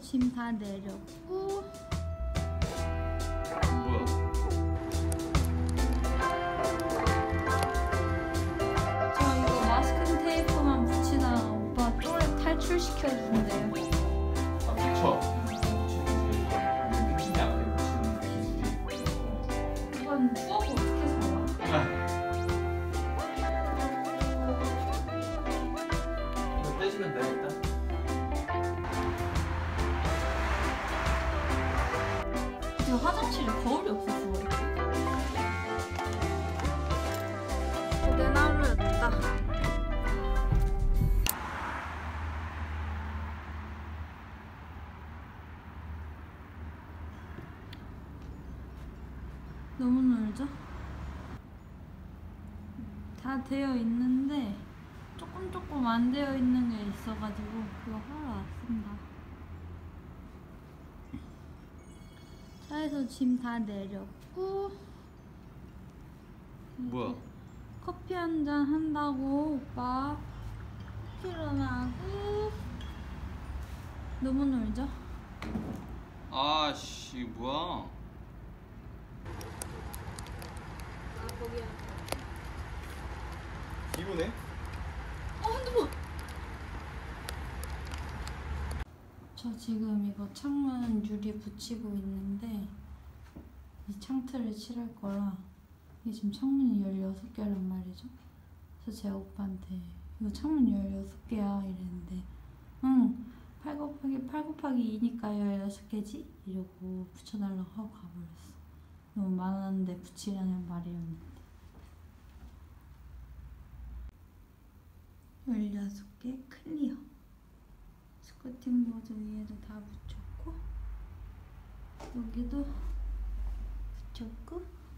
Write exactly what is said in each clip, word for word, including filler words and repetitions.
짐 다 내렸고. 뭐야? 저 이거 마스킹 테이프만 붙이다가 오빠 쪼렙 탈출시켜준대요. 아, 붙여. 붙이지 않게 붙이는 기술이. 이건 추워서 어떻게 살아? 이거 떼시면 돼, 일단. 저 화장실에 거울이 없어서 그래. 고된 하루였다. 너무 놀죠? 다 되어 있는데 조금 조금 안 되어 있는 게 있어가지고 그거 하러 왔습니다. 차에서 짐 다 내렸고. 뭐야? 커피 한 잔 한다고 오빠 일어나고. 너무 놀죠? 아씨, 뭐야? 아 거기야. 이거네? 어 핸드폰. 저 지금 이거 창문 유리 붙이고 있는데 이 창틀을 칠할 거라 이게 지금 창문이 열여섯 개란 말이죠. 그래서 제가 오빠한테 이거 창문 열여섯 개야 이랬는데 응 팔 곱하기 팔 곱하기 이니까 열여섯 개지? 이러고 붙여달라고 하고 가버렸어. 너무 많았는데 붙이라는 말이었는데. 열여섯 개 클리어. 스커팅보드 위에도 다 붙였고 여기도 붙였고.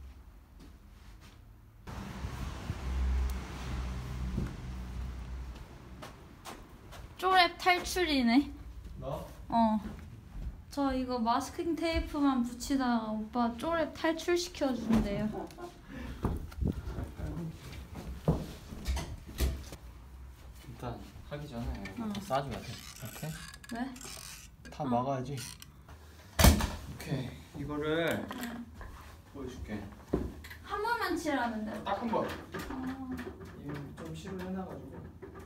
쪼렙 탈출이네. 너? 어. 저 이거 마스킹 테이프만 붙이다가 오빠 쪼렙 탈출시켜준대요. 일단 하기 전에 어. 다 싸줘야 돼. 이렇게? 왜? 다 어. 막아야지. 오케이, 이거를 보여줄게. 한 번만 칠하면 돼. 딱 한 번. 어. 이거 좀 실을 해놔가지고.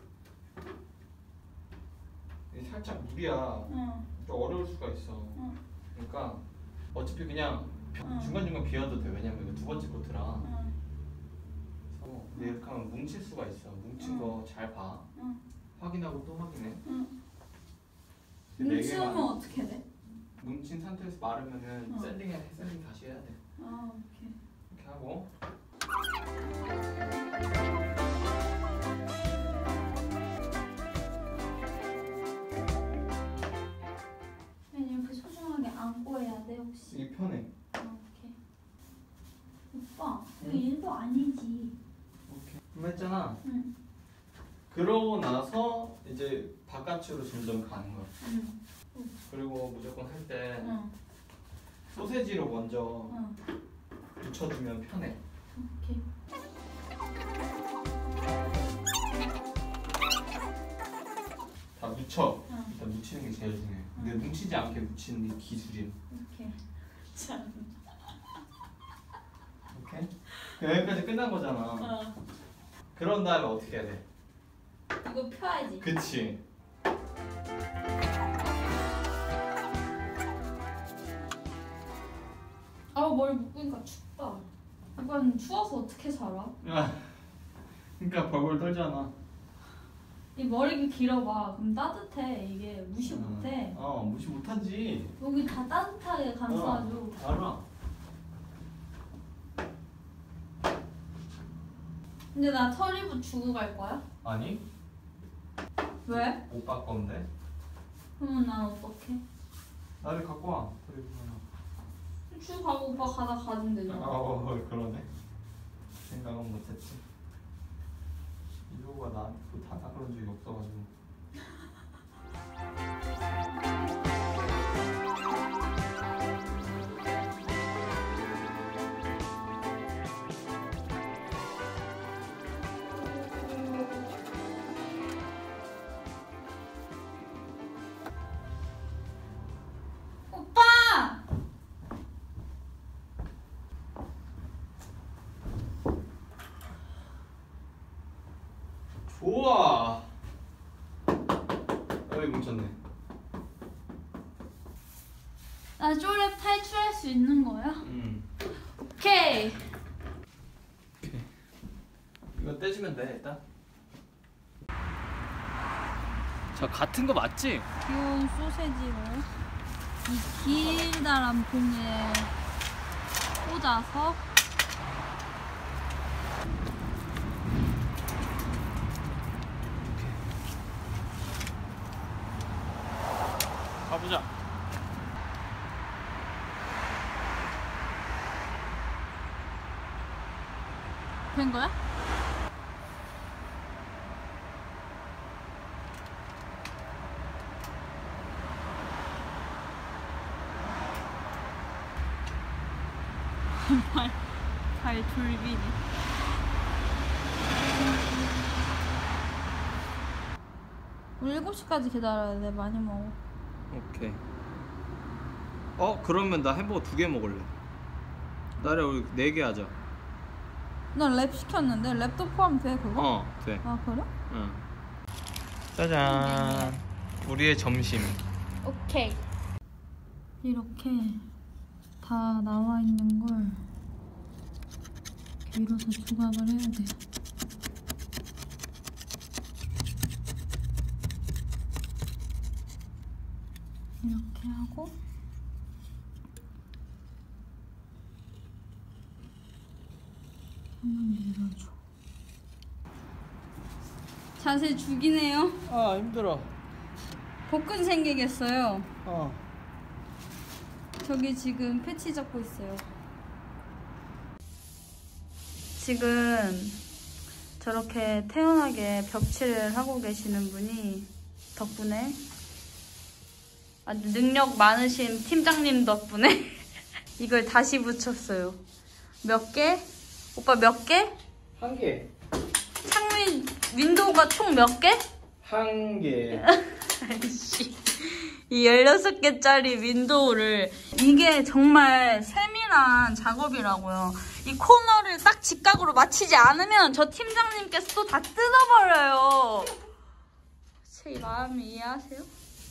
이게 살짝 물이야. 어. 좀 어려울 수가 있어. 어. 그러니까 어차피 그냥 어. 중간중간 비워도 돼. 왜냐면 이거 두 번째 코트라. 어. 그래서 근데 이렇게 하면 뭉칠 수가 있어. 뭉친 어. 거 잘 봐. 어. 확인하고 또 확인해. 응. 네 뭉치면 개만. 어떻게 돼? 뭉친 상태에서 마르면은 어. 샌딩해, 샌딩 다시 해야 돼. 아 오케이. 이렇게 하고. 이렇게 소중하게 안고 해야 돼 혹시? 이게 편해. 아, 오케이. 오빠 이거 일도 아니지. 오케이. 그럼 했잖아. 응. 그러고 나서 이제 바깥으로 점점 가는 거야. 응. 그리고 무조건 할 때 응. 소세지로 먼저 응. 붙여주면 편해. 오케이. 다 묻혀. 응. 일단 묻히는 게 제일 중요해. 근데 뭉치지 않게 묻히는 게 기술이야. 오케이. 참. 오케이? 여기까지 끝난 거잖아. 어. 그런 다음에 어떻게 해야 돼? 이거 펴야지. 그치? 아우 머리 묶으니까 춥다. 오빠는 추워서 어떻게 살아? 아, 그러니까 벌벌 떨잖아. 이 머리 길어봐. 그럼 따뜻해. 이게 무시 못해. 어, 무시 못하지. 여기 다 따뜻하게 감싸줘. 어, 알아. 근데 나 털이부 주고 갈 거야? 아니? 왜? 오빠 건데? 그러면 난 어떡해? 나를 갖고 와. 그래, 주고 가고 오빠 가다 가면 되잖아. 어, 그러네. 생각은 못했지. 이거가 나한테 다 그런 적이 없어가지고. 나 쪼렙 탈출할 수 있는 거야? 응. 오케이. 오케이. 이거 떼주면 돼 일단. 저 같은 거 맞지? 귀여운 소세지를 이 길다란 봉에 꽂아서 가보자. 된 거야? 발, 발 졸비네. 우리 일곱 시까지 기다려야 돼. 많이 먹어. 오케이. 어 그러면 나 햄버거 두 개 먹을래. 나래 우리 네 개 하자. 난 랩 시켰는데 랩도 포함 돼 그거? 어 돼. 아 그래? 응. 짜잔. 우리의 점심. 오케이. 이렇게 다 나와 있는 걸 밀어서 조각을 해야 돼요. 이렇게 하고 한번 밀어줘. 자세 죽이네요. 아 힘들어. 복근 생기겠어요. 어. 저기 지금 패치 잡고 있어요. 지금 저렇게 태연하게 벽칠을 하고 계시는 분이 덕분에 아주 능력 많으신 팀장님 덕분에 이걸 다시 붙였어요. 몇 개? 오빠 몇 개? 한 개. 창문 윈도우가 총 몇 개? 한 개. 아이씨. 이 열여섯 개짜리 윈도우를 이게 정말 세밀한 작업이라고요. 이 코너를 딱 직각으로 맞추지 않으면 저 팀장님께서 또 다 뜯어버려요. 제 마음을 이해하세요?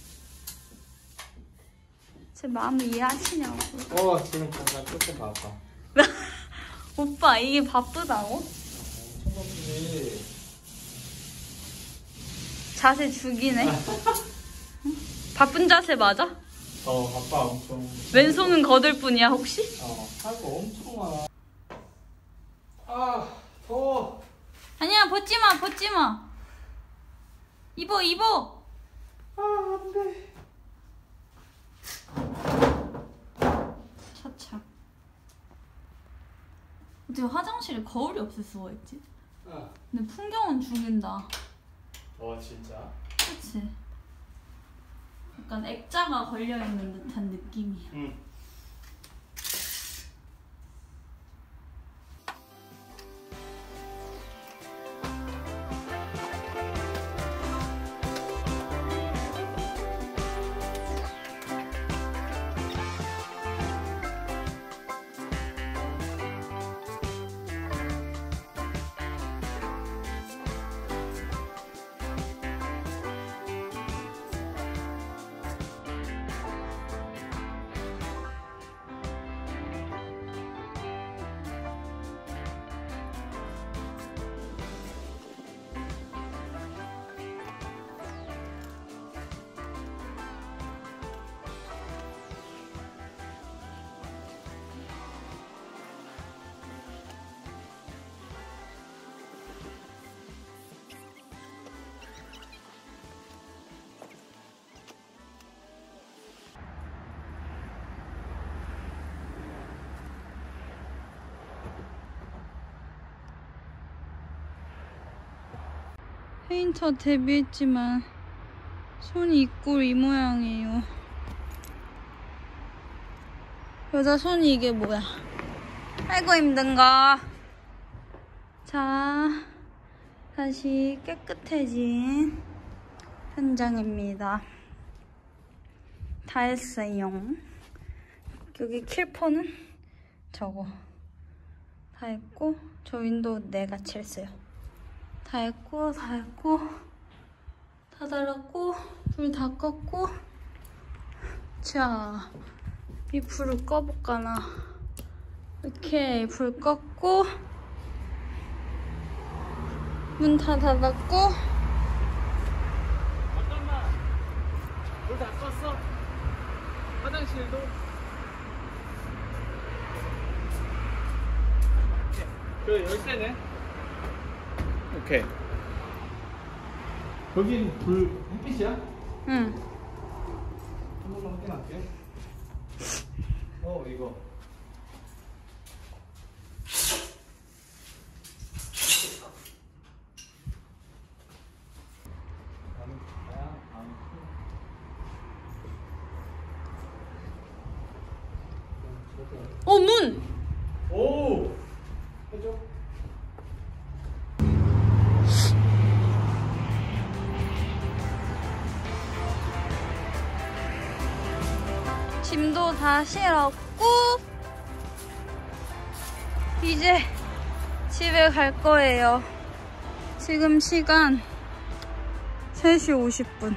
제 마음을 이해하시냐고. 어 지금 잠깐 조금 바빠. 오빠 이게 바쁘다고? 엄청 바쁘지. 자세 죽이네. 응? 바쁜 자세 맞아? 어 바빠 엄청. 왼손은 거들 뿐이야 혹시? 어 할 거 엄청 많아. 아 더워. 아니야 벗지마 벗지마. 입어 입어. 아 안돼. 차차. 어떻게 화장실에 거울이 없을 수가 있지? 어. 근데 풍경은 죽인다. 어 진짜? 그치? 약간 액자가 걸려있는 듯한 느낌이야. 응. 페인터 데뷔했지만 손이 이꼴 이 모양이에요. 여자 손이 이게 뭐야? 아이고 힘든가. 자, 다시 깨끗해진 현장입니다. 다 했어요. 여기 킬포는 저거 다 했고, 저 윈도우 내가 칠했어요. 다 했고, 다 했고, 다 달았고, 불 다 껐고. 자, 이 불을 꺼볼까나. 오케이, 불 껐고 문 다 닫았고. 잠깐만. 불 다 껐어? 화장실도? 그 열쇠네? 오케이. 여긴 불 햇빛이야? 응. 한 번만 확인할게. 어, 이거. 어, 문! 오! 해줘. 짐도 다 실었고 이제 집에 갈 거예요. 지금 시간 세 시 오십 분.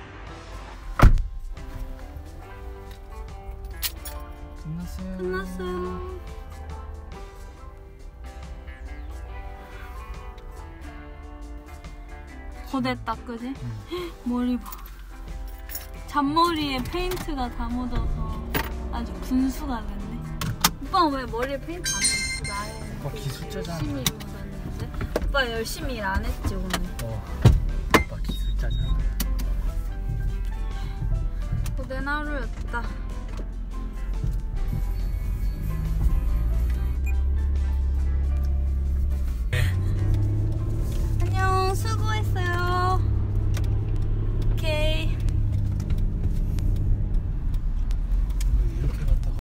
끝났어요. 끝났어요. 고됐다, 그지? 응. 머리 봐. 잔머리에 페인트가 다 묻어서 아주 분수가 됐네. 오빠 왜 머리에 페인트 안 했어? 나의 오빠 기술자잖아. 열심히 묻었는데. 오빠 열심히 일 안 했지 오늘? 어. 오빠 기술자잖아. 고된 하루였다.